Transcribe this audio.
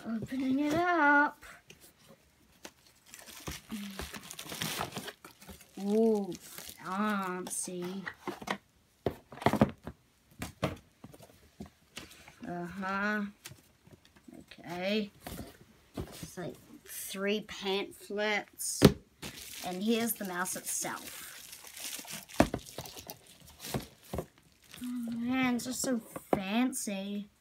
Opening it up. Ooh, fancy. Okay. It's like 3 pamphlets. And here's the mouse itself. Oh man, it's just so fancy.